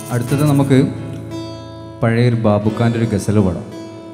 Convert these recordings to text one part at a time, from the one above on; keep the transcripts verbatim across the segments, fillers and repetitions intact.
അടുത്തത് നമുക്ക് പഴയൊരു ബാബുഖാൻ്റെ ഒരു ഗസൽ പാടാം.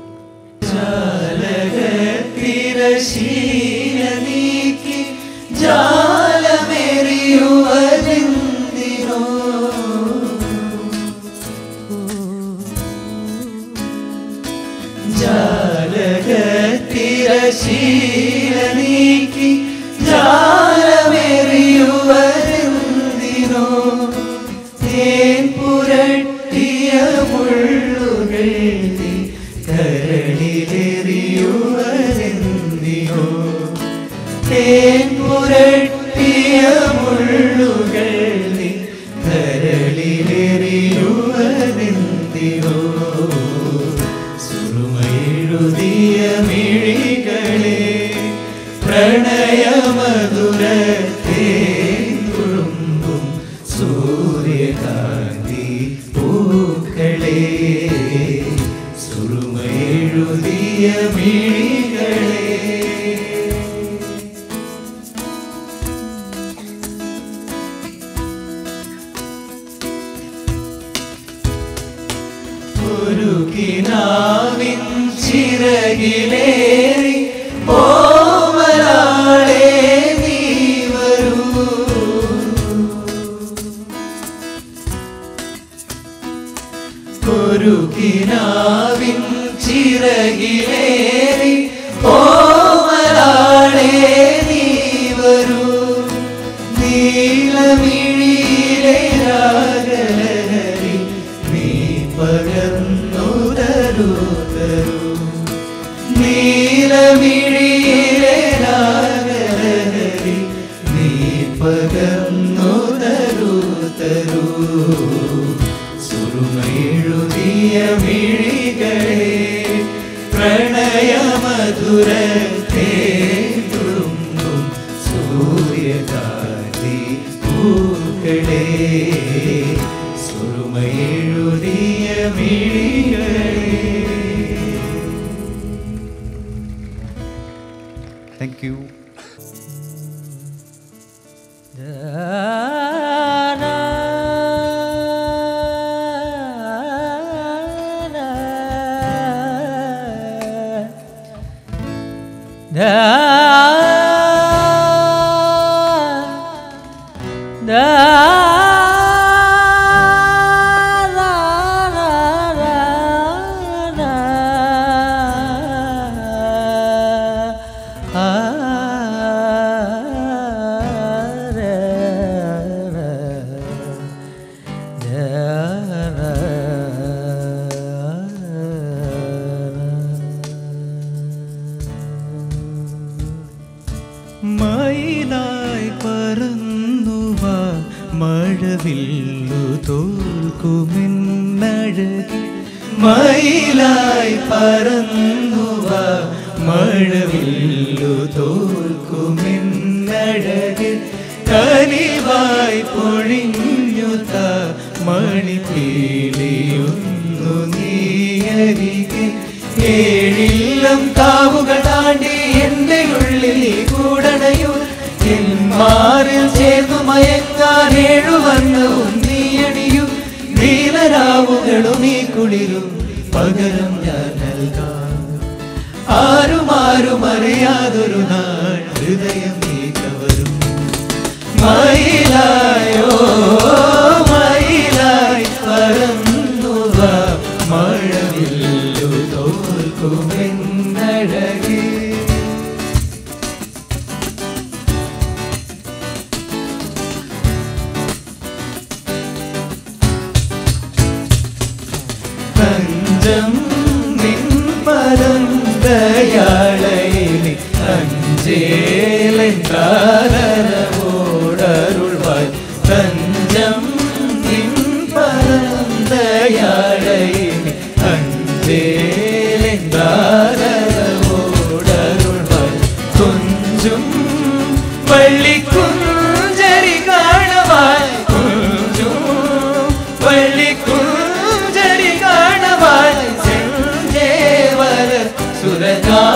Thank you.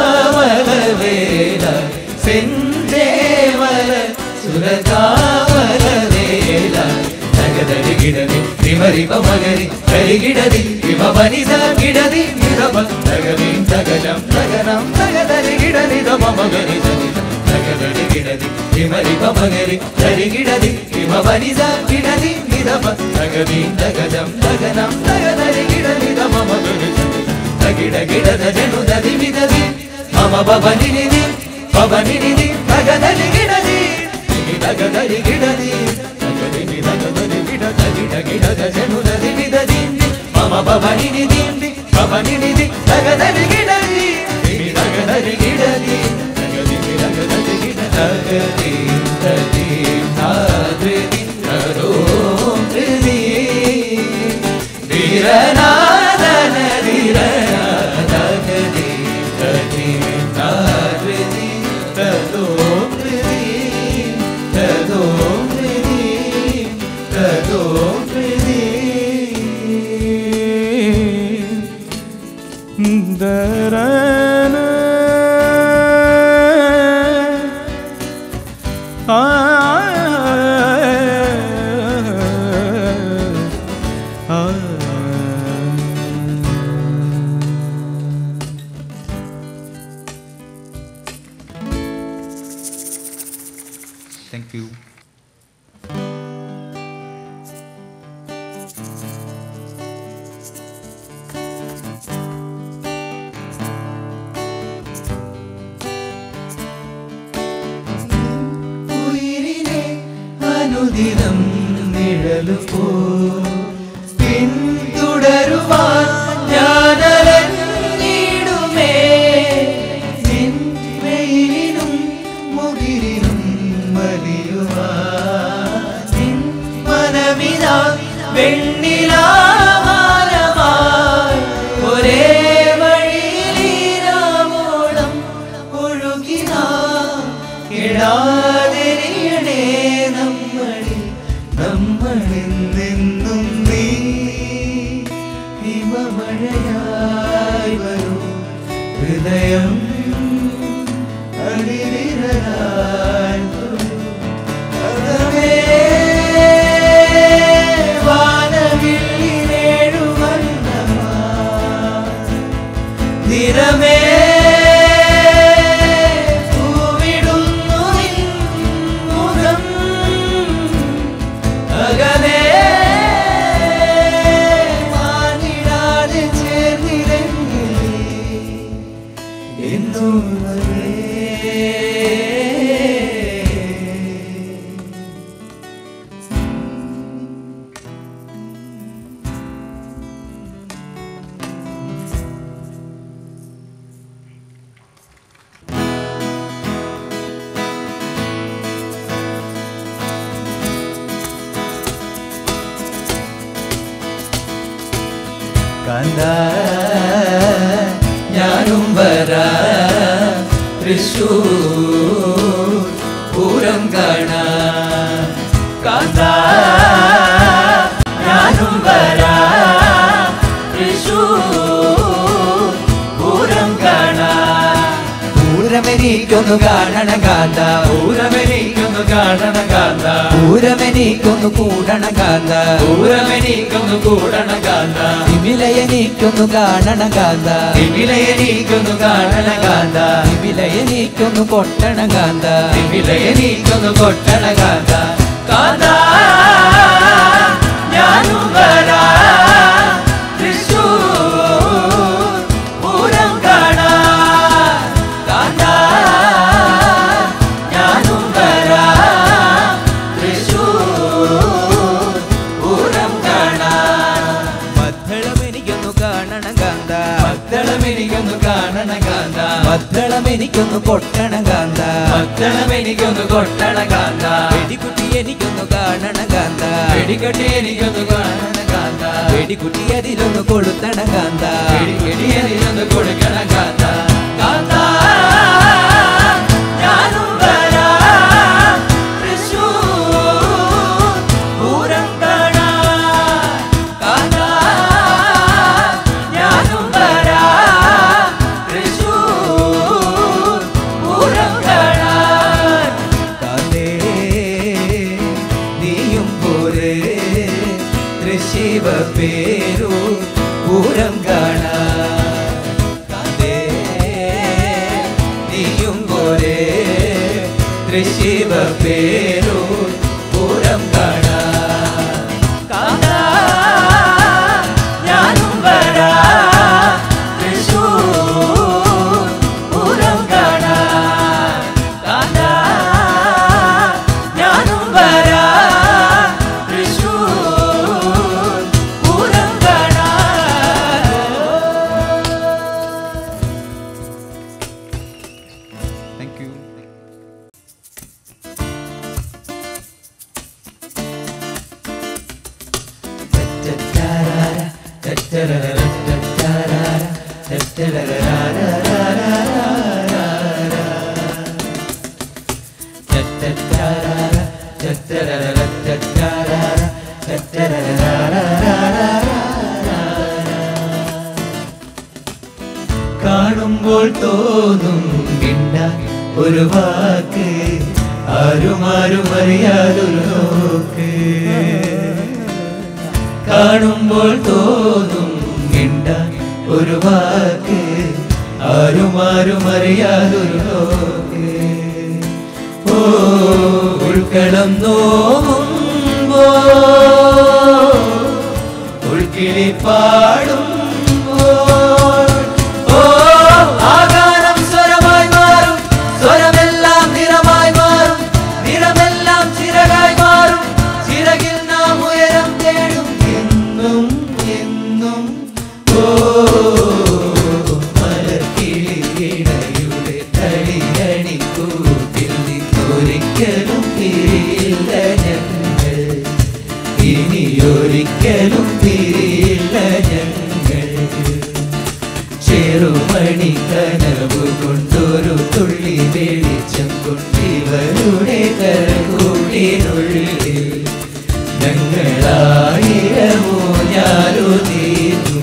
Senjevara Surakavala ರಿಮರಿ ಪಮಗರಿ ಗರಿಗಿಡದಿ ಇಮ ಬನಿದ ಗಿಡದಿ ನಿರಮ ತಗದಿ ತಗಜಂ ತಗನಂ ತಗದರಿ ಗಿಡದಿ ದಮ ಮಗರಿ ತಗದರಿ ಗಿಡದಿ ರಿಮರಿ ಪಮಗರಿ ಗರಿಗಿಡದಿ ಇಮ ಬನಿದ ಗಿಡದಿ ನಿರಮ ತಗದಿ ತಗಜಂ ತಗನಂ ತಗದರಿ ಗಿಡದಿ ದಮ ಮಗರಿ ತಗಿಡ ಗಿಡದ ಜನುದದಿ ಮಿದದಿ ಮಮ ಬಬನಿ ನಿಧಿ ಬಬನಿ ನಿಧಿ ತಗದರಿ ಗಿಡದಿ ತಗದರಿ ಗಿಡದಿ ತಗದಿ ತಗದರಿ ಗಿಡ ತಗಿಡ ಗಿಡದ ಜನುದದಿ ಮಿದದಿ ಮಮ ಬಬನಿ ನಿಧಿ ಬಬನಿ ನಿಧಿ ತಗದರಿ ಗಿಡದಿ ತಗದರಿ ಗಿಡದಿ ತಗದಿ ತಗದರಿ ಗಿಡ ತಗದಿ ತದಿ ನಾದ್ರಿ ತರೋ ತ್ರಿದಿ ಧೀರನಾದನ ಧೀರನ ತಗದಿ ತದಿ ನಾದ್ರಿ ತದೋ ತ್ರಿದಿ ತದೋ ತ್ರಿದಿ ತದೋ ತ್ರಿದಿ ದರನ ಆ Thank you. ഉയിരിനെ അനുദിനം നിഴലു പോ പിന്തുടരുവാൻ ഞാനലഞ്ഞിടുമേ നിൻ വെയിലിനും മുകിലിനും മലിയുവാൻ നിൻ മനമിതാ വെണ്ണിലാവാനമായി ഒരേ വഴിയിലീരാവോളം ഒഴുകിനാ ഇടാതിരിയണേ നമ്മളിൽ നമ്മളിൽ നിന്നും നീ ഹിമമഴയായി വരൂ ഹൃദയം അടിവിരലായി തൊഴൂ. അകമേ വാനവില്ലിനേഴുവർണ്ണമായി നിറമേ പൂവിടുന്നു നിൻ മുഖം. അകമേ മാനിടാതെ ചേർന്നിരങ്ങില്ലേ എന്നും വരേ. കാന്ത ഞാനും വരാ തൃശ്ശൂർ പൂരം കാണാൻ. കാന്ത ഞാനും വരാ തൃശ്ശൂർ പൂരം കാണാൻ. പൂരമെനിക്കൊന്നു കാണണ കാന്ത പൂരമെനിക്കൊന്നു കാണണ കാന്ത പൂരമെനിക്കൊന്നു കൂടണ കാന്ത പൂരമെനിക്കൊന്നു കൂടണ കാന്ത വിമിലയെനിക്കൊന്നു കാണണ കാന്ത വിമിലയെനിക്കൊന്നു കാണണ കാന്ത വിമിലയെനിക്കൊന്നു കൊട്ടണ കാന്ത വിമിലയെനിക്കൊന്നു കൊട്ടണ കാന്ത. കാന്ത ഞാനും വരാ തൃശ്ശൂർ പൂരം കാണാൻ. കാന്ത ഞാനും വരാ തൃശ്ശൂർ പൂരം കാണാൻ. മദ്ദളമെനിക്കൊന്നു കാണണ കാന്ത മദ്ദളമെനിക്കൊന്നു കാണണ കാന്ത മദ്ദളമെനിക്കൊന്നു കൊട്ടണ കാന്ത മദ്ദളമെനിക്കൊന്നു കൊട്ടണ കാന്ത. വെടികുട്ടി എനിക്കൊന്നു കാണണ കാന്ത വെടികെട്ടി എനിക്കൊന്നു കാണണ കാന്ത വെടികുട്ടി അതിലൊന്നു കൊളുത്തണ കാന്ത വെടികെട്ടി അതിലൊന്നു കൊടുക്കണ കാന്ത. കാന്ത ഞാനും വരാ തൃശ്ശൂർ പൂരം കാണാൻ. കാന്ത ഞാനും വരാ തൃശ്ശൂർ പൂരം കാണാൻ. കാന്തേ നീയും പോരെ തൃശ്ശൂർ തൃശിവ പേരു പൂരം കാണാൻ കാന്തേ നീയും പോരെ തൃശിവ പേരു പൂരം കാണാൻ കാന്താ ഞാനും വരാ തൃശൂർ പൂരം കാണാൻ കാന്താ ഞാനും വരാ തൃശൂർ പൂരം കാണാൻ. Thank you. കാണുമ്പോൾ തോന്നും മിണ്ട ഒരു വാക്ക് ആരുമാരും അറിയാതൊരു നോക്ക് കാണുമ്പോൾ തോന്നും മിണ്ട ഒരു വാക്ക് ആരുമാരും അറിയാതൊരു നോക്ക് ഓ ഉൾക്കളം നോവുമ്പോ ഉൾക്കിളി പാടുമ്പോൾ ഓ ആകാരം സ്വരമായി മാറും സ്വരമെല്ലാം നിറമായി മാറും നിറമെല്ലാം ചിറകായി മാറും ചിറകിൽ നാം ഉയരം തേടും എന്നും എന്നും ഓ മലർക്കിളിയുടെ തളിയണിക്കൂട്ടിൽ നിന്നൊരിക്കലും പിരിയില്ല ഞങ്ങൾ ഇനിയൊരിക്കലും പിരിയില്ല ഞങ്ങൾ ചെറുമണി കനവ് കൊണ്ടൊരു തുള്ളി വെളിച്ചം കൊണ്ടിവരുടെ കരകൂടിനുള്ളിൽ ഞങ്ങളായിരമോ ഞാനോ തീർന്നു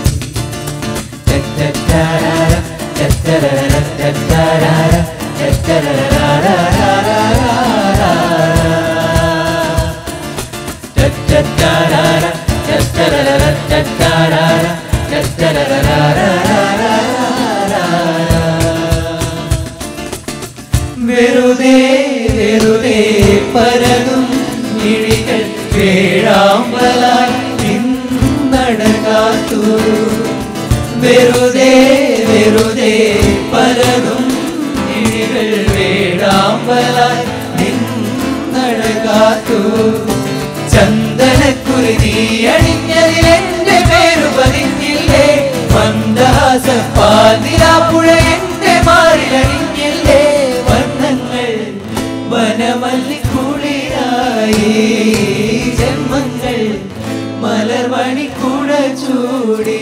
വെറുതെ വെറുതെ പരതും മിഴികൾ വേഴാമ്പലായി നിന്നടകാത്തു വെറുതെ വെറുതെ പരതും മിഴികൾ വേഴാമ്പലായി നിന്നടകാത്തു ചന്ദനക്കുരുതി അണിഞ്ഞതിൽ എന്റെ പേരു പതിഞ്ഞില്ലേ മന്ദഹാസ പാതിരാപ്പുഴ എന്റെ മാറിലണിഞ്ഞില്ലേ വർണ്ണങ്ങൾ വനമല്ലിക്കുളിരായി ജന്മങ്ങൾ മലർമണിക്കൂട ചൂടി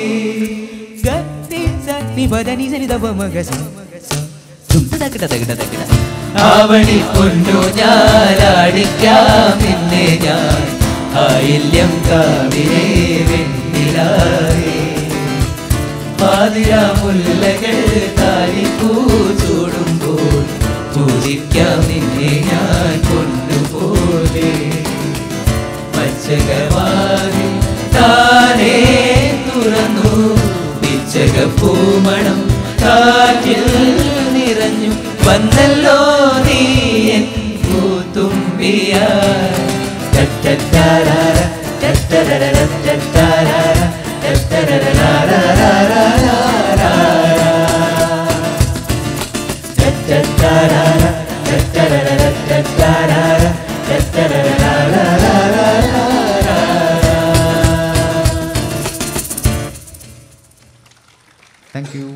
ആവണി പൊന്നു ഞാനാടിക്കാം നിന്നെ ഞാൻ ആയില്യം കാവിലെ വെണ്ണിലായി പാതിരാ മുല്ലകൾ താലിപ്പൂ ചൂടുമ്പോൾ പൂജിക്കാം നിന്നെ ഞാൻ കൊണ്ടുപോലെ പച്ചകവാതിൽ താനേ തുറന്നു പിച്ചക പൂമണം കാറ്റിൽ നിറഞ്ഞു വന്നല്ലോ നീ എൻ പൂത്തുമ്പിയായി ടട്ടട്ടാരാര ടട്ടരര ടട്ടാരാര ടട്ടരരാരാരാരാരാരാ ടട്ടട്ടാരാര ടട്ടരര ടട്ടാരാര ടട്ടരരാരാരാരാരാ. Thank you.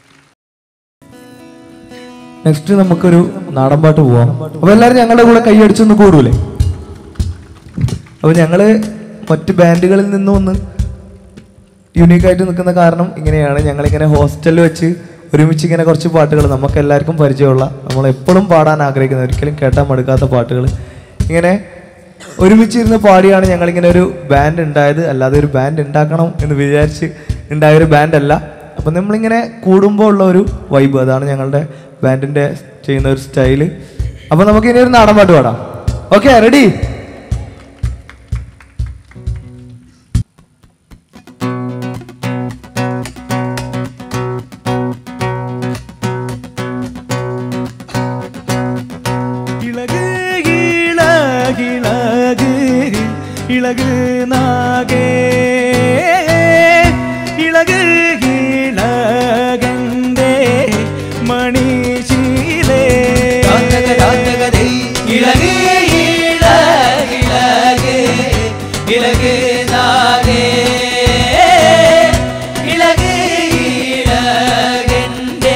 നെക്സ്റ്റ് നമുക്കൊരു നാടൻ പാട്ട് പോവാം. അപ്പൊ എല്ലാവരും ഞങ്ങളുടെ കൂടെ കൈയടിച്ചൊന്ന് കൂടൂലേ? അപ്പൊ ഞങ്ങള് മറ്റ് ബാൻഡുകളിൽ നിന്നും ഒന്ന് യുണീക്കായിട്ട് നിൽക്കുന്ന കാരണം ഇങ്ങനെയാണ്. ഞങ്ങളിങ്ങനെ ഹോസ്റ്റലിൽ വെച്ച് ഒരുമിച്ച് ഇങ്ങനെ കുറച്ച് പാട്ടുകൾ നമുക്ക് എല്ലാവർക്കും പരിചയമുള്ള, നമ്മൾ എപ്പോഴും പാടാൻ ആഗ്രഹിക്കുന്ന, ഒരിക്കലും കേട്ടാൻ മടുക്കാത്ത പാട്ടുകൾ ഇങ്ങനെ ഒരുമിച്ചിരുന്ന് പാടിയാണ് ഞങ്ങളിങ്ങനെ ഒരു ബാൻഡ് ഉണ്ടായത്. അല്ലാതെ ഒരു ബാൻഡ് ഉണ്ടാക്കണം എന്ന് വിചാരിച്ച് ഉണ്ടായൊരു ബാൻഡല്ല. അപ്പം നമ്മളിങ്ങനെ കൂടുമ്പോൾ ഉള്ള ഒരു വൈബ്, അതാണ് ഞങ്ങളുടെ ബാൻഡിൻ്റെ ചെയ്യുന്ന ഒരു സ്റ്റൈല്. അപ്പം നമുക്ക് ഇനി ഒരു നാടൻ പാട്ട് പാടാം. Okay, ready? നാഗേ ഇളക് ഇളകന്റെ മണിശീലേ ഇളക് ഇളക് ഇളക് നാഗേ ഇളക് ഇളകന്റെ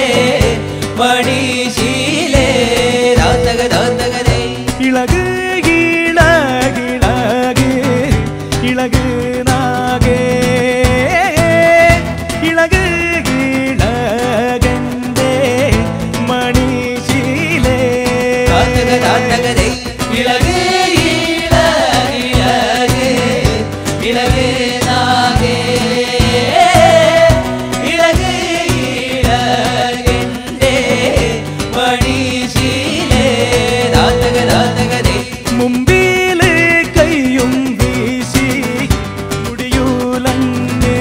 മണിശീലേ ദാതക ദാതകദേ ഇളക് ഇളകിളക് ഇളക് നാഗേ ഇളക് ഇളകന്റെ മണിശീലേ ദാതക ദാതകദേ ഇളക് ഇളക് ഇളക് നാഗേ ഇളക് ഇളകന്റെ മണിശീലേ ദാതക ദാതകദേ മുമ്പില് കയ്യും വീശി മുടിയൂലങ്ങേ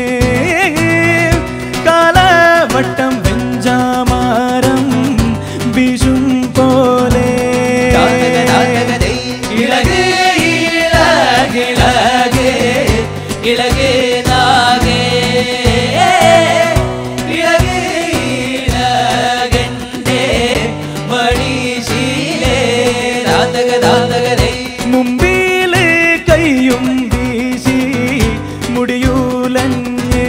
കാലവട്ടം വെഞ്ചാമാരം വിഷും പോലെ ദാതക ദാതകദേ ഇളക് ഇളക് ഇളക് നാഗേ ഇളക് ഇളകന്റെ മണിശീലേ ദാതക ദാതകദേ മുമ്പില് കയ്യും വീശി മുടിയൂലങ്ങേ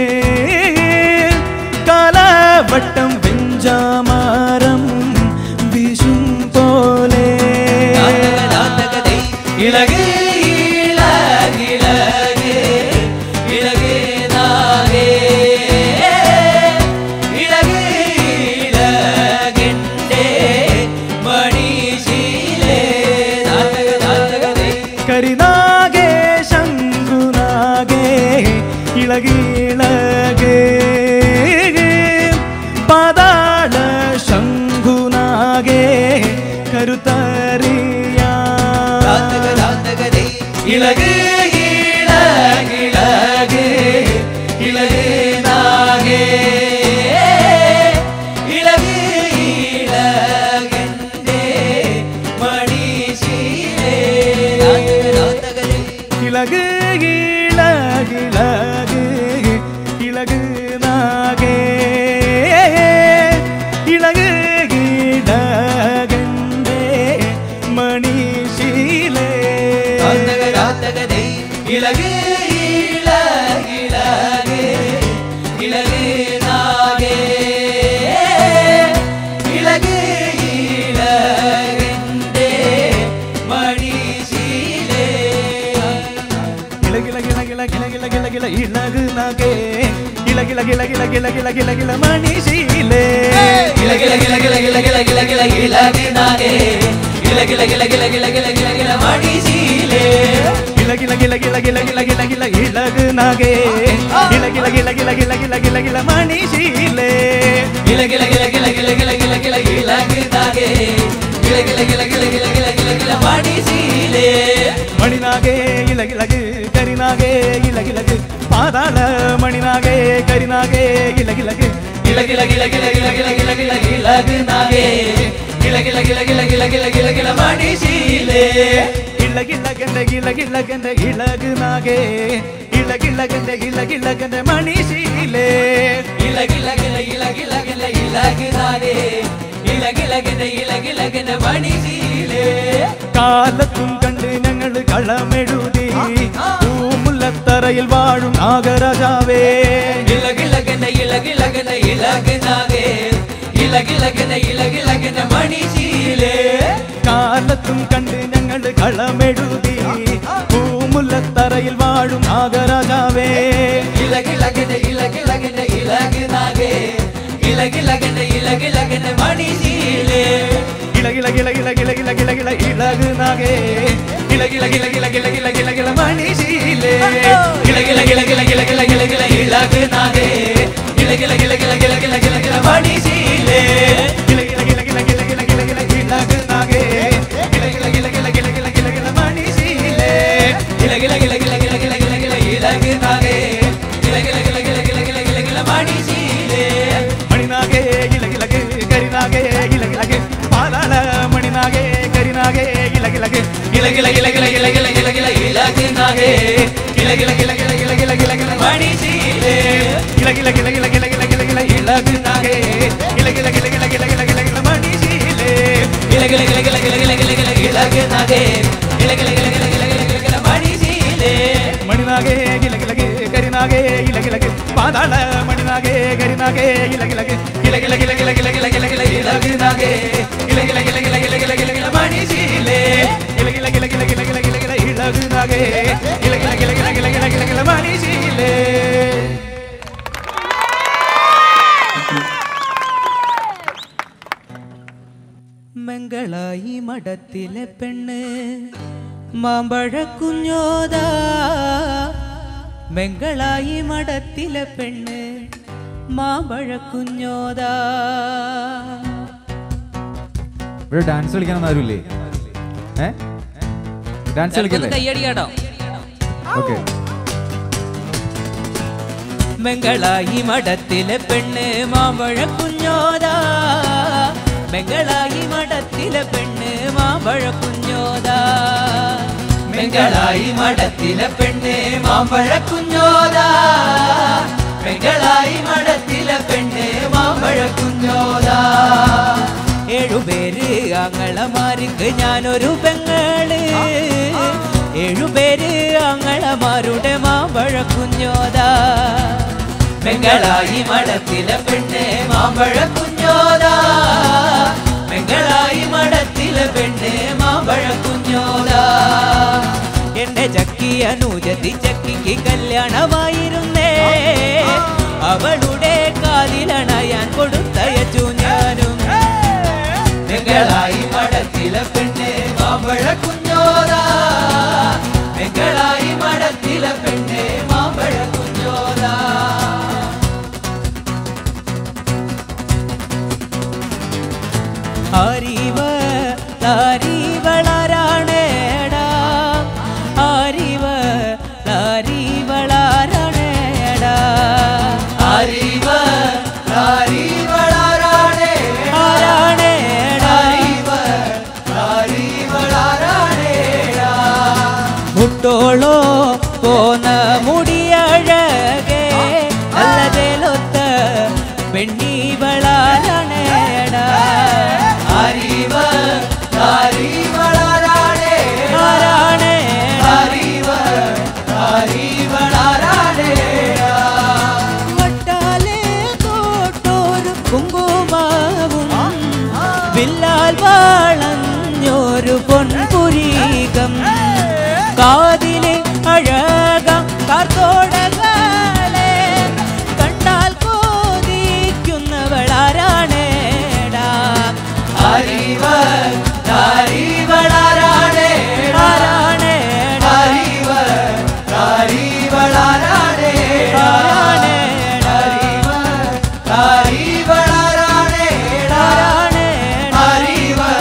കാലവട്ടം വെഞ്ചാമാരം വിഷും പോലെ ദാതക ദാതകദേ ഇളക് ഇളക് ഇളക് നാഗേ ഇളക് ഇളകന്റെ മണിശീലേ ദാതക ദാതകദേ കരിനാഗേ ശംഖുനാഗേ ഇളകിളകേ പാതാള ശംഖുനാഗേ കരുത്തറിയാ ദാതക ദാതകദേ ഇളക് ഇളക് ഇളക് നാഗേ ഇളക് ഇളകന്റെ മണിശീലേ ദാതക ദാതകദേ ഇളക് ഇളകിളക് ഇളക് നാഗേ ഇളക് ഇളകന്റെ മണിശീലേ ദാതക ദാതകദേ ഇളക് ഇളക് ഇളക് നാഗേ ഇളക് ഇളകന്റെ മണിശീലേ ഇളകിളകിളകിളകിളകിളകിള ഇളക് നാഗേ ഇളകിളകിളകിളകിളകിളകിള മണിശീലേ ഇളകിളകിളകിളകിളകിളകിള ഇളക് നാഗേ ഇളകിളകിളകിളകിളകിളകിള മണിശീലേ ഇളകിളകിളകിളകിളകിളകിള ഇളക് നാഗേ ഇളകിളകിളകിളകിളകിളകിള മണിശീലേ ഇളകിളകിളകിളകിളകിളകിള ഇളക് നാഗേ ഇളകിളകിളകിളകിളകിളകിള മണിശീലേ മണിനാഗേ ഇളകിളക് കരിനാഗേ ഇളകിളക് പാതാള മണിനാഗേ കരിനാഗേ ഇളകിളക് ഇളകിളകിളകിളകിളകിളകിള ഇളക് നാഗേ ഇളകിളകിളകിളകിളകിളകിള മണിശീലേ ഇളകിളകന്റെ ഇളകിളകന്റെ ഇളക് നാഗേ ഇളകിളകന്റെ ഇളകിളകന്റെ മണിശീലേ ഇളകിളകിള ഇളകിളകിള ഇളക് നാഗേ ഇളകിളകിള ഇളകിളകിള മണിശീലേ കാലത്തും കണ്ട് ഞങ്ങൾ കളമെഴുതി പൂമുല്ലത്തറയിൽ വാഴും നാഗരാജാവേ ഇളകിളകിള ഇളകിളകിള ഇളക് നാഗേ ഇളകിളകിള ഇളകിളകിള മണിശീലേ കാലത്തും കണ്ട് ഞങ്ങൾ കളമെഴുതി പൂമുല്ലത്തറയിൽ വാഴും നാഗരാജാവേ ഇളകിളകിള ഇളകിളകിള ഇളക് നാഗേ ഇളകിളകിള ഇളകിളകിള മണിശീലേ ഇളകിളകിളകിളകിളകിളകിള ഇളക് നാഗേ ഇളകിളകിളകിളകിളകിളകിള മണിശീലേ ഇളകിളകിളകിളകിളകിളകിള ഇളക് നാഗേ ഇളകിളകിളകിളകിളകിളകിള മണിശീലേ ഇളകിളകിളകിളകിളകിളകിള ഇളക് നാഗേ ഇളകിളകിളകിളകിളകിളകിള മണിശീലേ ഇളകിളകിളകിളകിളകിളകിള ഇളക് നാഗേ ഇളകിളകിളകിളകിളകിളകിള മണിശീലേ മണിനാഗേ ഇളകിളക് കരിനാഗേ ഇളകിളക് പാതാള മണിനാഗേ കരിനാഗേ ഇളകിളക് ഇളകിളകിളകിളകിളകിളകിള ഇളക് നാഗേ കില കില കില കില കില കില കില മണിശീലേ കില കില കില കില കില കില കില കില ഇളകുനാകെ കില കില കില കില കില കില കില കില മണിശീലേ കില കില കില കില കില കില കില കില ഇളകുനാകെ കില കില കില കില കില കില കില കില മണിശീലേ മണിനാകെ കില കില കരിനാകെ കില കില പാതാള മണിനാകെ കരിനാകെ കില കില കില കില കില കില കില കില കില കില ഇളകുനാകെ കില കില കില കില കില കില കില കില മണിശീലേ കില കില കില കില കില കില കില കില ഇളകുനാകെ കില കില കില കില കില കില കില കില മണിശീലേ. മംഗളായി മഠത്തിലെ പെണ്ണ് മാമ്പഴ കുഞ്ഞോദാ മംഗളായി മഠത്തിലെ പെണ്ണ് മാമ്പഴ കുഞ്ഞോദാ. ഇവിടെ ഡാൻസ് കളിക്കാനൊന്നും ആരുമില്ലേ? ഏ ഡാൻസ് കളിക്കല്ലേ? കയ്യടി കേട്ടോ. ഓക്കെ. മംഗളായി മഠത്തിലെ പെണ്ണ് മാമ്പഴ കുഞ്ഞോദാ മംഗളായി മഠത്തിലെ പെണ്ണ് മാമ്പഴ കുഞ്ഞോദാ മംഗളായി മഠത്തിലെ പെണ്ണ് മാമ്പഴ കുഞ്ഞോദാ മംഗളായി മഠത്തിലെ പെണ്ണ് മാമ്പഴ കുഞ്ഞോദാ. ഏഴുപേര് ആങ്ങളമാർക്ക് ഞാനൊരു പെങ്ങള് ഏഴുപേര് ആങ്ങളമാരുടെ മാമ്പഴ കുഞ്ഞോദാ മംഗളായി മഠത്തിലെ പെണ്ണ് മാമ്പഴ കുഞ്ഞോദാ മംഗളായി മഠത്തിലെ പെണ്ണ് മാമ്പഴ കുഞ്ഞോദാ. എന്റെ ചക്കി അനുജത്തി ചക്കിക്ക് കല്യാണമായിരുന്നേ അവളുടെ കാതിലണയാൻ കൊടുത്തയച്ചു ഞാനും മംഗളായി മഠത്തിലെ പെണ്ണ് മാമ്പഴ കുഞ്ഞോദാ മംഗളായി മഠത്തിലെ പെണ്ണ് മാമ്പഴ കുഞ്ഞോദാ. അറിവ് താരീവളാരാണേടാ അറിവ് താരീവളാരാണേടാ അറിവ് താരീവളാരാണേടാ അറിവ് താരീവളാരാണേടാ. മുട്ടോളോ പോന്ന മുടിയഴകേ അല്ലതേലൊത്ത പെണ്ണീവളാരാണേടാ അറിവ് താരീവളാരാണേടാ അറിവ് താരീവളാരാണേടാ. വട്ടാലേ കോട്ടോരു കുങ്കുമാവും വില്ലാൽ വളഞ്ഞൊരു പൊൻപുരീകം കാതിലെ അഴകം കാർത്തോടകാലേ കണ്ടാൽ കോതിക്കുന്നവളാരാണേടാ അറിവ് താരീവളാരാണേടാ അറിവ് താരീവളാരാണേടാ അറിവ് താരീവളാരാണേടാ അറിവ്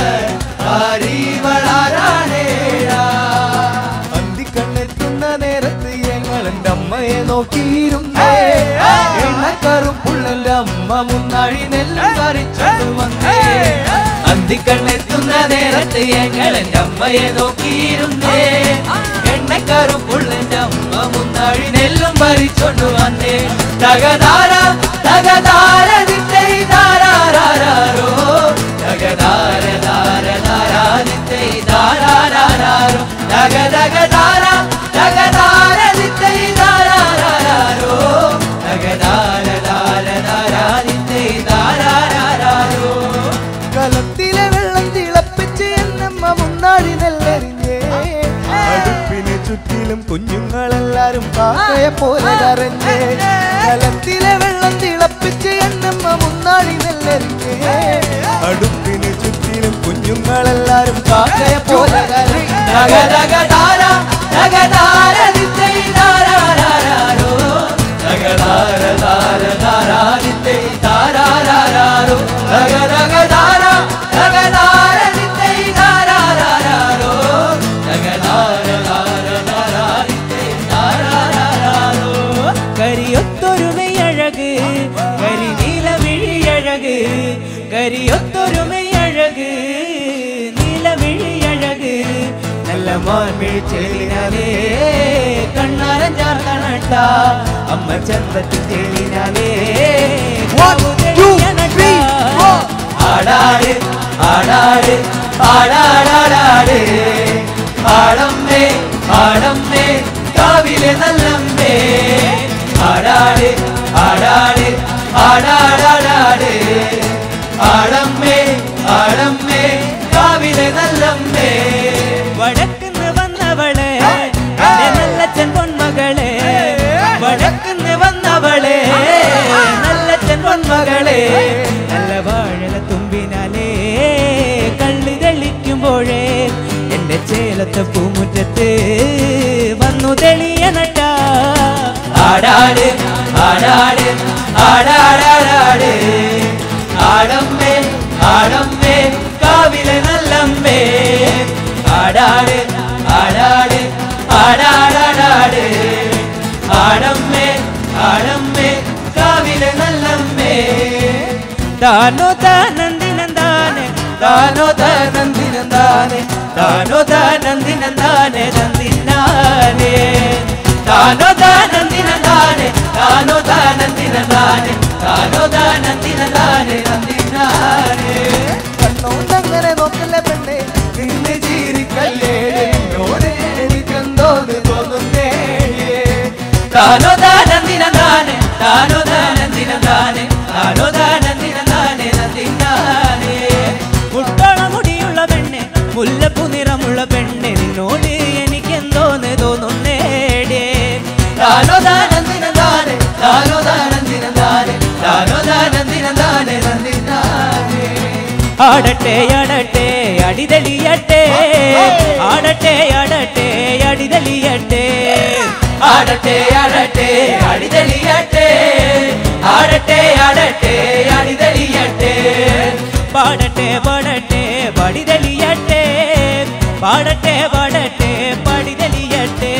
താരീവളാരാണേടാ. അന്തിക്കണ്ണെത്തുന്ന നേരത്ത് ഞങ്ങൾ എൻ്റെ അമ്മയെ നോക്കിയിരുന്നേ എണ്ണക്കറുപ്പുള്ളെൻ്റെ അമ്മ മുന്നാഴി നെല്ലും പറിച്ചോണ്ട് വന്നേ അന്തിക്കണ്ണെത്തുന്ന നേരത്ത് ഞങ്ങൾ എൻ്റെ അമ്മയെ നോക്കിയിരുന്നേ എണ്ണക്കറുപ്പുള്ളെൻ്റെ അമ്മ മുന്നാഴി നെല്ലും പറിച്ചോണ്ട് വന്നേ തകതാര തകതാര നിത്തൈ താരാരാരോ തകതാര താര താരാ നിത്തൈ താരാരാരോ തക തകതാര തകതാര നിത്തൈ താരാരാരോ തകതാര താര താരാ നിത്തൈ താരാരാരോ. കലത്തിലെ വെള്ളം തിളപ്പിച്ച് എന്നമ്മ മുന്നാഴി നെല്ലെറിഞ്ഞേ അടുപ്പിന് ചുറ്റിലും കുഞ്ഞുങ്ങളെല്ലാരും കാക്കയെ പോലെ കരഞ്ഞേ കലത്തിലെ വെള്ളം തിളപ്പിച്ച് എന്നമ്മ മുന്നാഴി നെല്ലെറിഞ്ഞേ അടുപ്പിന് ചുറ്റിലും കുഞ്ഞുങ്ങളെല്ലാരും കാക്കയെ പോലെ കരഞ്ഞേ തക തകതാര തകതാര നിത്തൈ താരാരാരോ തകതാര താര താരാ നിത്തൈ താരാരാരോ തക തകതാര തകതാര നിത്തൈ താരാരാരോ തകതാര താര താരാ നിത്തൈ താരാരാരോ. കരിയൊത്തൊരുമയഴക് കരിനീല വിഴിയഴക് കരിയൊത്തൊരുമയഴക് നീല വിഴിയഴക് നല്ല മാൻമിഴിച്ചെളിനാലേ കണ്ണാരഞ്ചാർ നട്ട അമ്മ ചന്തത്തിൽ തെളിനാലേ ആടാട് ആടാട് ആടാടാടാട് ആടമ്മേ ആടമ്മേ കാവിലെ നല്ലമ്മേ ആടാട് ആടാട് ആടാടാടാട് ആടമ്മേ ആടമ്മേ കാവിലെ നല്ലമ്മേ വടക്കുന്ന് വന്നവളെ നല്ലച്ചൻ പൊന്മകളെ വടക്കുന്ന് വന്നവളെ നല്ലച്ചൻ പൊന്മകളെ നല്ല വാഴല തുമ്പിനാലേ കള്ളി തെളിക്കുമ്പോഴേ എന്റെ ചേലത്തെ പൂമുറ്റത്ത് വന്നു തെളിയനട്ട ആടാട് ആടാട് ആടാടാടാട് ആടമ്മേ ആടമ്മേ കാവിലെ നല്ലമ്മേ ആടാട് ആടാട് ആടാടാടാട് ആടമ്മേ ആടമ്മേ കാവിലെ നല്ലമ്മേ താനോ താനന്ദിനന്ദാനെ താനോ താനന്ദിനന്ദാനെ താനോ താനന്ദിനന്ദാനെ നന്ദിനാനെ താനോ താനന്ദിനന്ദാനെ താനോ താനന്ദിനന്ദാനെ താനോ താനന്ദിനന്ദാനെ നന്ദിനാനെ കണ്ണോണ്ടങ്ങനെ നോക്കല്ലേ പെണ്ണെ നിന്ന് ചീരിക്കല്ലേ എന്നോട് എനിക്കെന്തോന്ന് തോന്നുന്നേ താനോ താനന്ദിനന്ദാനെ താനോ താനന്ദിനന്ദാനെ താനോ താനന്ദിനന്ദാനെ നന്ദിനാനെ മുട്ടോള മുടിയുള്ള പെണ്ണെ മുല്ലപ്പൂ നിറമുള്ള പെണ്ണെ നിന്നോട് എനിക്കെന്തോന്ന് തോന്നുന്നേടേ താനോ താനന്ദിനന്ദാനെ താനോ താനന്ദിനന്ദാനെ താനോ താനന്ദിനന്ദാനെ നന്ദിനാനെ ആടട്ടെ ആടട്ടെ അടിതളിയട്ടെ ആടട്ടെ ആടട്ടെ അടിതളിയട്ടെ ആടട്ടെ ആടട്ടെ അടിതളിയട്ടെ ആടട്ടെ ആടട്ടെ അടിതളിയട്ടെ പാടട്ടെ പാടട്ടെ പടിതളിയട്ടെ പാടട്ടെ പാടട്ടെ പടിതളിയട്ടെ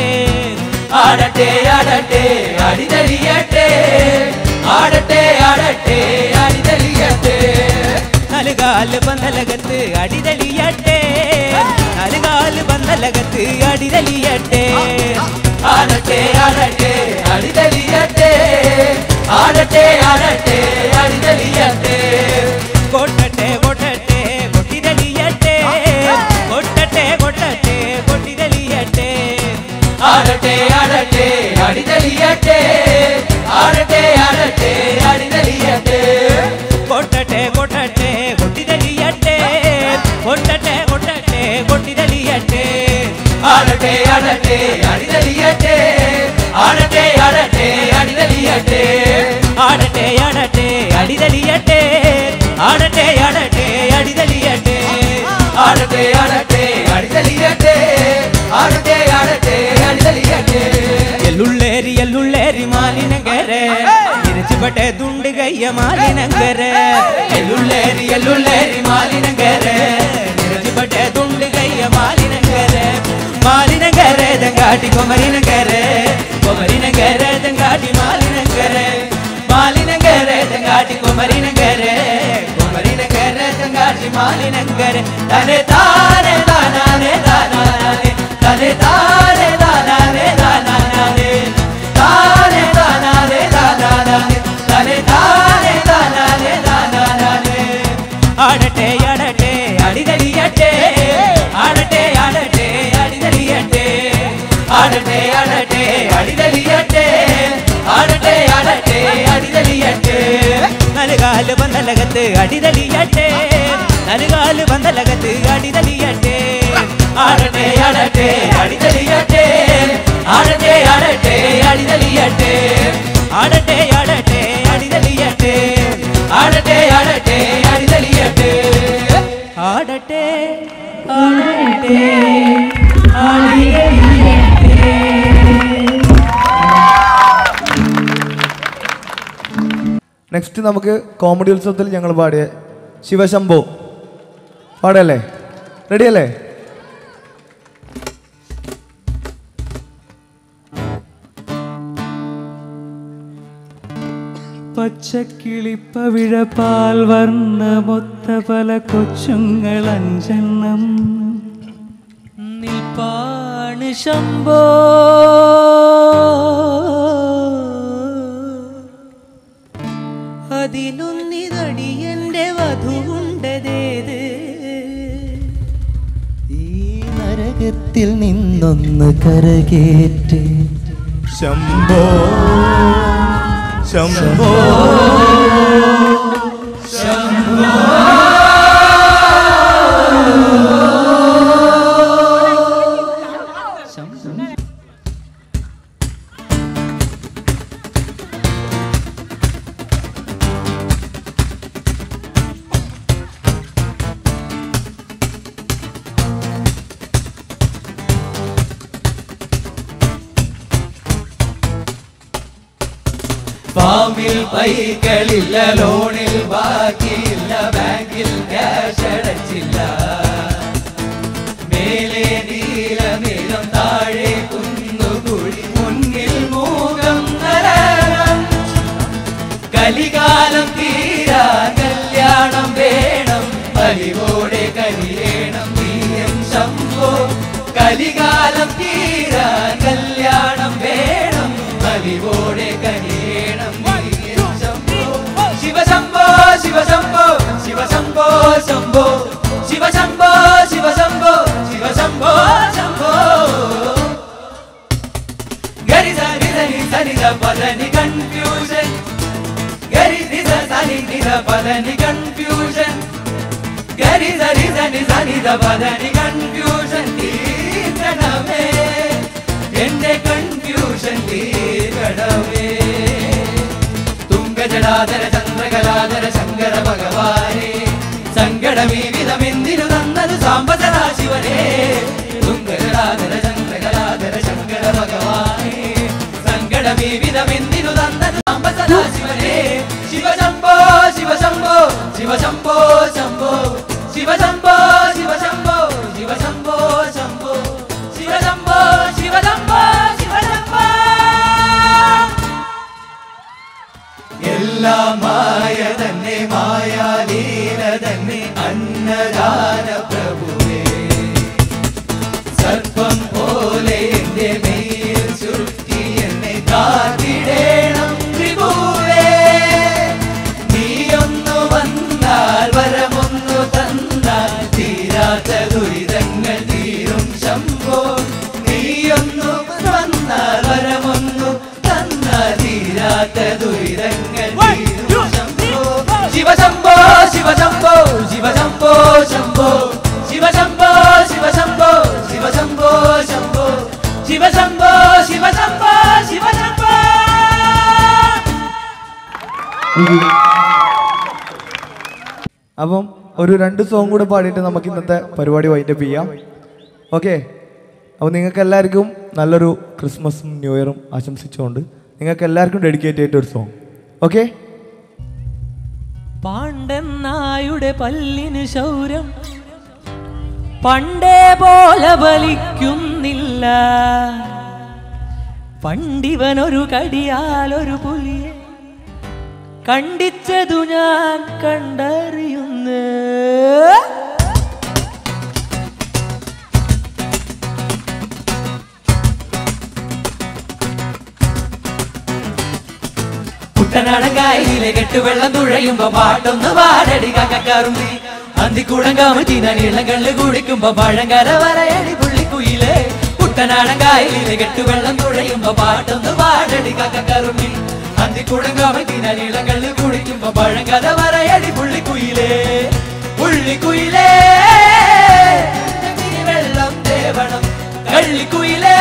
ആടട്ടെ ആടട്ടെ അടിതളിയട്ടെ ആടട്ടെ ആടട്ടെ അടിതളിയട്ടെ നലുകാല് പന്തലകത്ത് അടിതളിയട്ടെ നലുകാല് പന്തലകത്ത് അടിതളിയട്ടെ ആടട്ടെ ആടട്ടെ അടിതളിയട്ടെ ആടട്ടെ ആടട്ടെ അടിതളിയട്ടെ കൊട്ടട്ടെ കൊട്ടട്ടെ കൊട്ടിതളിയട്ടെ കൊട്ടട്ടെ കൊട്ടട്ടെ കൊട്ടിതളിയട്ടെ ആടട്ടെ ആടട്ടെ അടിതളിയട്ടെ ആടട്ടെ ആടട്ടെ അടിതളിയട്ടെ കൊട്ടട്ടെ കൊട്ടട്ടെ കൊട്ടിതളിയട്ടെ കൊട്ടട്ടെ കൊട്ടട്ടെ കൊട്ടിതളിയട്ടെ ആടട്ടെ ആടട്ടെ അടിതളിയട്ടെ ആടട്ടെ ആടട്ടെ അടിതളിയട്ടെ ആടട്ടെ ആടട്ടെ അടിതളിയട്ടെ ആടട്ടെ ആടട്ടെ അടിതളിയട്ടെ ആടട്ടെ ആടട്ടെ അടിതളിയട്ടെ ആടട്ടെ ആടട്ടെ അടിതളിയട്ടെ എല്ലുള്ളേരി എല്ലുള്ളേരി മാലിനങ്കരെ ഇരച്ചുപട്ടെ തുണ്ട് കയ്യ മാലിനങ്കരെ എല്ലുള്ളേരി എല്ലുള്ളേരി മാലിനങ്കരെ ഇരച്ചുപട്ടെ തുണ്ട് കയ്യ മാലിനങ്കരെ മാലിനങ്കരെ തെങ്കാട്ടി കൊമരിനങ്കരെ കൊമരിനങ്കരെ തെങ്കാട്ടി മാലിനങ്കരെ മാലിനങ്കരെ തെങ്കാട്ടി കൊമരിനങ്കരെ കൊമരിനങ്കരെ തെങ്കാട്ടി മാലിനങ്കരെ തനെ താനെ താനാനെ താനാനെ തനെ താനെ താനാനെ താനാനെ താനെ താനാനെ താനാനെ തനെ താനെ താനാനെ താനാനെ ആടട്ടെ ആടട്ടെ അടിതളിയട്ടെ ആടട്ടെ ആടട്ടെ അടിതളിയട്ടെ ആടട്ടെ ആടട്ടെ അടിതളിയട്ടെ ആടട്ടെ ആടട്ടെ അടിതളിയട്ടെ നലുകാല് പന്തലകത്ത് അടിതളിയട്ടെ നലുകാല് പന്തലകത്ത് അടിതളിയട്ടെ ആടട്ടെ ആടട്ടെ അടിതളിയട്ടെ ആടട്ടെ ആടട്ടെ അടിതളിയട്ടെ ആടട്ടെ ആടട്ടെ അടിതളിയട്ടെ ആടട്ടെ ആടട്ടെ അടിതളിയട്ടെ ആടട്ടെ ആടട്ടെ അടിതളിയട്ടെ. നെക്സ്റ്റ് നമുക്ക് കോമഡി ഉത്സവത്തിൽ ഞങ്ങൾ പാടിയ ശിവശംഭോ പാടല്ലേ? റെഡിയല്ലേ? പച്ചക്കിളിപ്പവിഴപാൽ വർണ്ണമൊത്ത പല കൊച്ചുങ്ങൾ അഞ്ചെണ്ണം നിൽപ്പാണ് ശംഭോ ശംഭോ ശംഭോ ശംഭോ ഫാമിൽ പൈകളില്ല, ലോണിൽ ബാക്കിയില്ല, ബാങ്കിൽ ക്യാഷ് അടച്ചില്ല. മേലെ നീല നീളം, താഴെ കുന്നുകുഴി, മുന്നിൽ മൂകം നരകം. കലികാലം തീരാ കല്യാണം വേണം, പരിവോടെ കലിയേണം നീയം ശംഭോ. കലികാലം തീരാ കല്യാണം വേണം, പരിവോടെ കലിയേണം നീയം ശംഭോ. ശിവശംഭോ ശിവശംഭോ ശിവശംഭോ ശംഭോ ശിവശംഭോ ശിവശംഭോ ശിവശംഭോ ശംഭോ. ഗരി സരി സരി സരി ദ പദനി കൺഫ്യൂഷൻ, ഗരി നിസ സനി നിസ പദനി കൺഫ്യൂഷൻ, ഗരി സരി സനി സനി ദ പദനി കൺഫ്യൂഷൻ. തീരണമേ എന്റെ കൺഫ്യൂഷൻ തീരണമേ. തുംഗജടാധര ചന്ദ്രകലാധര ശങ്കര ഭഗവാനെ, സങ്കടമീ വിധമെന്തിനു തന്നത് സാംബ സദാശിവനെ. തുംഗജടാധര ചന്ദ്രകലാധര ശങ്കര ഭഗവാനെ, സങ്കടമീ വിധമെന്തിനു തന്നത് സാംബ സദാശിവനെ. ശിവശംഭോ ശിവശംഭോ ശിവശംഭോ ശംഭോ ശിവശംഭോ ശിവശംഭോ ശിവശംഭോ ശംഭോ ശിവശംഭോ ശിവശംഭോ ശിവശംഭോ. എല്ലാം മായ തന്നെ, മായാലീല തന്നെ, അന്നദാന പ്രഭുവേ. സർപ്പം പോലെ എന്റെ മേൽ ചുറ്റി എന്നെ കാത്തിടേണം ത്രിഭുവേ. നീയൊന്നു വന്നാൽ വരമൊന്നു തന്നാൽ തീരാത്ത ദുരിതങ്ങൾ തീരും ശംഭോ. നീയൊന്നു വന്നാൽ വരമൊന്നു തന്നാൽ തീരാത്ത ദുരിതങ്ങൾ തീരും ശംഭോ. ശിവശംഭോ ശിവശംഭോ ശിവശംഭോ ശംഭോ ശിവശംഭോ ശിവശംഭോ ശിവശംഭോ ശംഭോ ശിവശംഭോ ശിവശംഭോ ശിവശംഭോ. അപ്പം ഒരു രണ്ട് സോങ് കൂടെ പാടിയിട്ട് നമുക്ക് ഇന്നത്തെ പരിപാടി വൈൻഡപ്പ് ചെയ്യാം. ഓക്കെ, അപ്പോൾ നിങ്ങൾക്ക് എല്ലാവർക്കും നല്ലൊരു ക്രിസ്മസും ന്യൂ ഇയറും ആശംസിച്ചുകൊണ്ട് നിങ്ങൾക്ക് എല്ലാവർക്കും ഡെഡിക്കേറ്റ് ചെയ്തിട്ട് ഒരു സോങ്. ഓക്കെ. പാണ്ഡനായുടെ പല്ലിന് ശൗര്യം പണ്ടേ പോലെ വലിക്കുന്നില്ല. പണ്ടിവനൊരു കടിയാലൊരു പുലിയെ കണ്ടിച്ചതു ഞാൻ കണ്ടറിയുന്നു. കുട്ടനാടങ്കായിലെ കെട്ടുവെള്ളം തുഴയുമ്പോ പാട്ടൊന്ന് പാടടി കക്കറുമ്പി. അന്തിക്കൂടം കാമറ്റീന നീളങ്കള്ള് കുടിക്കുമ്പോ പഴങ്കര വരയടി പുള്ളിക്കുയിലേ. കുട്ടനാടങ്കായിലെ കെട്ടുവെള്ളം തുഴയുമ്പോ പാട്ടൊന്ന് പാടടി കക്കറുമ്പി. അന്തിക്കൂടം കാമറ്റീന നീളങ്കള്ള് കുടിക്കുമ്പോ പഴങ്കര വരയടി പുള്ളിക്കുയിലേ. പുള്ളിക്കുയിലേ വെള്ളം തേവണം, കള്ളിക്കുയിലേ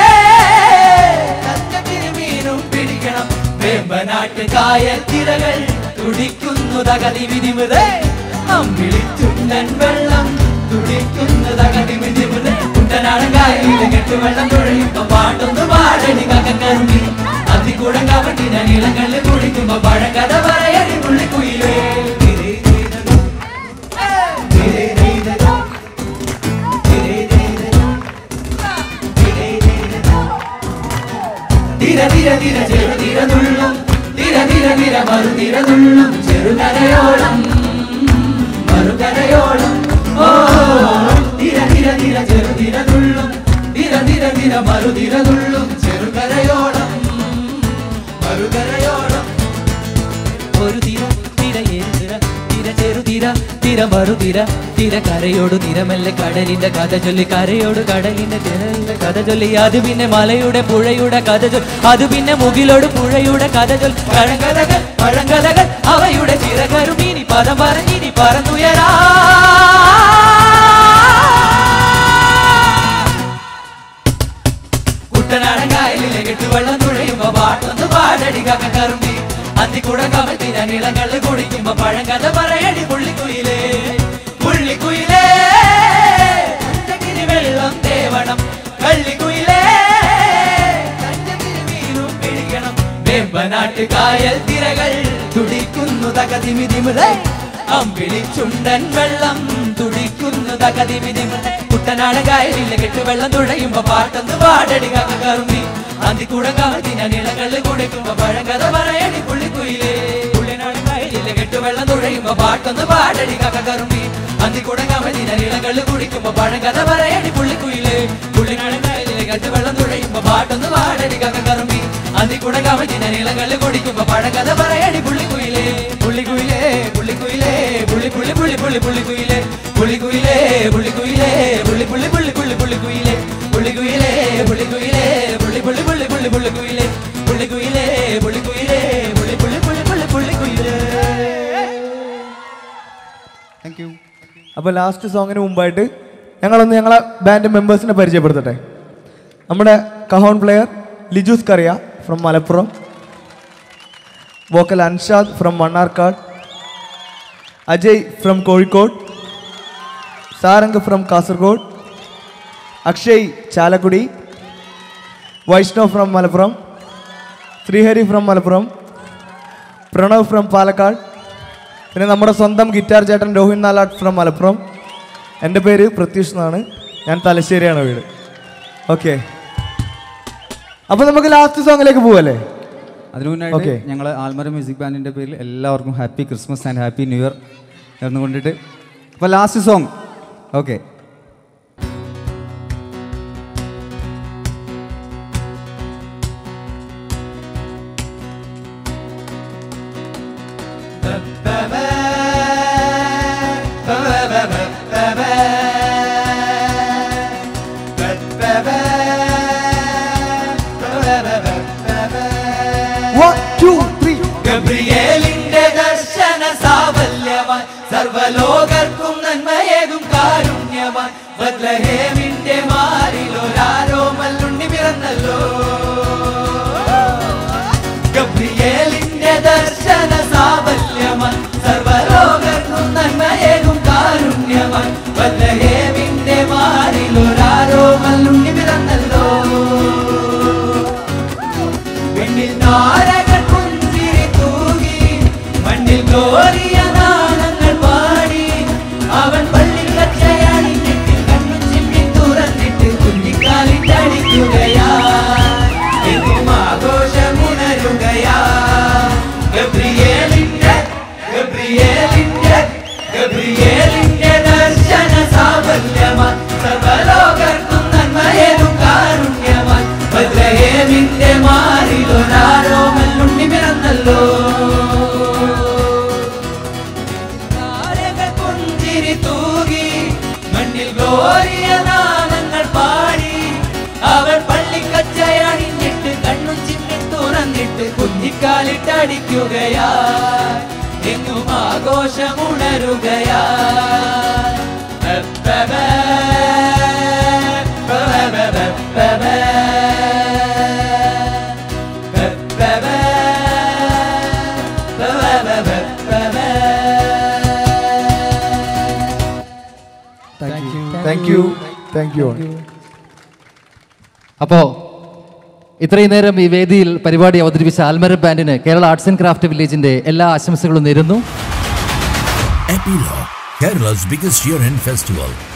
മീനും പിടിക്കണം. വേമ്പനാട്ട് കായൽ തിരകൾ തുടിക്കുന്നു തകതി വിധിമുതേ. അമ്പിളിച്ചുണ്ടൻ വെള്ളം തുടിക്കുന്നു തകതി വിധിമുതേ. കുട്ടനാടൻ കായലിലെ കെട്ടുവെള്ളം തുഴയുമ്പോ പാട്ടൊന്ന് പാടടി കക്കറുമ്പി. അതികൂടം കാപ്പട്ടിന നീളങ്ങളിൽ കുടിക്കുമ്പോ പഴങ്കഥ പറയടി പുള്ളിക്കുയിലേ. തിര തിര തിര ചെറു തിരനുള്ളും, തിര തിര തിര മറുതിരനുള്ളും, ചെറുകരയോളം മറുകരയോളം. ഓ തിര തിര തിര ചെറു തിരനുള്ളും, തിര തിര തിര മറുതിരനുള്ളും, ചെറുകരയോളം മറുകരയോളം. ഒരു തിര തിര ഏഴ് തിര തിര ചെറു തിര തിര മറുതിര തിര തിര കരയോട് നിരമല്ല കടലിന്റെ കഥ ചൊല്ലി കരയോട് കടലിന്റെ തിരലിന്റെ കഥ ചൊല്ലി അത് പിന്നെ മലയുടെ പുഴയുടെ കഥ ചൊല്ലി അത് പിന്നെ മുകിലോട് പുഴയുടെ കഥ ചൊല്ലി പഴങ്കഥകൾ പഴങ്കഥകൾ അവയുടെ ചിറകരും ഇനി പദം പറഞ്ഞിനി പറന്നുയരാ കുട്ടനാടങ്കായലിലെ കെട്ടുവെള്ളം തുഴയുമ്പോ പാട്ടൊന്ന് പാടടി കറുമ്പി അന്തിക്കൂട കമഴ്ത്തി ഞാൻ ഇളങ്ങൾ കുടിക്കുമ്പോ പഴങ്കഥ പറയടി പുള്ളിക്കുയിലേ പുള്ളിക്കുയിലേ വെള്ളം തേവണം കള്ളിക്കുയിലേ മീനും പിടിക്കണം വെമ്പനാട്ട് കായൽ തിരകൾ തുടിക്കുന്നു തകതിമിതിമുറേ അമ്പിളി ചുണ്ടൻ വെള്ളം തുടിക്കുന്നു തകതിമിതിമുറേ കുട്ടനാടൻ കായലിലെ കെട്ടുവെള്ളം തുഴയുമ്പോ പാട്ടൊന്ന് പാടടി കറുമ്പി അന്തിക്കൂടം കമഴ്ത്തി ഞാൻ ഇളങ്ങൾ കുടിക്കുമ്പോ പഴങ്കഥ പറയടി പുള്ളിക്കുയിലേ കുട്ടനാടൻ കായലിലെ കെട്ടുവെള്ളം തുഴയുമ്പോ പാട്ടൊന്ന് പാടടി കറുമ്പി അന്തിക്കൂടം കമഴ്ത്തി ഞാൻ ഇളങ്ങൾ കുടിക്കുമ്പോ പഴങ്കഥ പറയടി പുള്ളിക്കുയിലേ കുട്ടനാടൻ കായലിലെ കെട്ടുവെള്ളം തുഴയുമ്പോ പാട്ടൊന്ന് പാടടി കറുമ്പി അന്തിക്കൂടം കമഴ്ത്തി ഞാൻ ഇളങ്ങൾ കുടിക്കുമ്പോ പഴങ്കഥ പറയടി പുള്ളിക്കുയിലേ പുള്ളിക്കുയിലേ പുള്ളിക്കുയിലേ പുള്ളി പുള്ളി പുള്ളി പുള്ളി പുള്ളിക്കുയിലേ പുള്ളിക്കുയിലേ പുള്ളിക്കുയിലേ പുള്ളി പുള്ളി പുള്ളി പുള്ളി പുള്ളിക്കുയിലേ പുള്ളിക്കുയിലേ പുള്ളിക്കുയിലേ പുള്ളി പുള്ളി പുള്ളി പുള്ളി പുള്ളിക്കുയിലേ പുള്ളിക്കുയിലേ പുള്ളിക്കുയിലേ പുള്ളി പുള്ളി പുള്ളി പുള്ളി പുള്ളിക്കുയിലേ. Thank you. അപ്പോൾ ലാസ്റ്റ് സോങ്ങിന് മുമ്പായിട്ട് ഞങ്ങളൊന്ന് ഞങ്ങളെ ബാൻഡ് മെമ്പേഴ്സിനെ പരിചയപ്പെടുത്തട്ടെ. നമ്മുടെ cajon player Lijus Kariya from Malappuram, vocal Anshad from Mannarkkad, Ajay from Kozhikode, Sarang from Kasaragod, Akshay Chalakudy, Vaishnav from Malappuram, Sreehari from Malappuram, Pranav from Palakkad, പിന്നെ നമ്മുടെ സ്വന്തം ഗിറ്റാർ ചേട്ടൻ രോഹിൻ നാലാട്ട് ഫ്രം മലപ്പുറം. എൻ്റെ പേര് പ്രത്യൂഷ് എന്നാണ്, ഞാൻ തലശ്ശേരിയാണ് വീട്. ഓക്കെ, അപ്പോൾ നമുക്ക് ലാസ്റ്റ് സോങ്ങിലേക്ക് പോവല്ലേ? അതിനു മുന്നായിട്ട് ഞങ്ങൾ ആൽമര മ്യൂസിക് ബാൻഡിൻ്റെ പേരിൽ എല്ലാവർക്കും happy Christmas and happy new year എന്ന് കൊണ്ടിട്ട് അപ്പോൾ ലാസ്റ്റ് സോങ്. ഓക്കെ, ഗബ്രിയേലിന്റെ ദർശന സാവല്യമായി സർവലോകർക്കും നന്മയേകും കാരുണ്യമായി ബത്ലഹേമിന്റെ മാറിലൊരാരോമല്ലുണ്ണി പിറന്നല്ലോ. ഗബ്രിയേലിന്റെ ദർശന സാവല്യമായി സർവലോകർക്കും നന്മയേകും കാരുണ്യമായി ബത്ലഹേമിന്റെ മാറിലൊരാരോമല്ലുണ്ണി പിറന്നല്ലോ. പെണ്ണിൽ താരകൾ പുഞ്ചിരി തൂകി മണ്ണിൽ ഗ്ലോറിയ നാളങ്ങൾ പാടി അവൻ പള്ളിൽ കച്ചയണിഞ്ഞിട്ട് കണ്ണു ചിമ്മി തുറന്നിട്ട് കുഞ്ഞിക്കാലിട്ടടിക്കുകയാ എന്നും ആഘോഷമുണരുകയാ. ഗബ്രിയേലിന്റെ ഗബ്രിയേലിന്റെ ഗബ്രിയേലിന്റെ ദർശന സാഫല്യമായി സർവലോകർക്കും നന്മയേകും കാരുണ്യമായി ബത്ലഹേമിന്റെ മാറിലൊരാരോമല്ലുണ്ണി പിറന്നല്ലോ. താരകൾ പുഞ്ചിരി തൂകി മണ്ണിൽ ഗ്ലോറിയ നാമങ്ങൾ പാടി അവൻ പള്ളിക്കച്ചയണിഞ്ഞിട്ട് കണ്ണു ചിമ്മി തുറന്നിട്ട് കുഞ്ഞിക്കാലിട്ടടിക്കുകയാ എങ്ങും ആഘോഷമുണരുകയാ. Thank you, thank you. അപ്പോൾ ഇത്രയും നേരം ഈ വേദിയിൽ പരിപാടി അവതരിപ്പിച്ച ആൽമര ബാൻഡിന് കേരള ആർട്സ് ആൻഡ് ക്രാഫ്റ്റ് വില്ലേജിന്റെ എല്ലാ ആശംസകളും നേരുന്നു. Epilogue, Kerala's biggest year-end festival.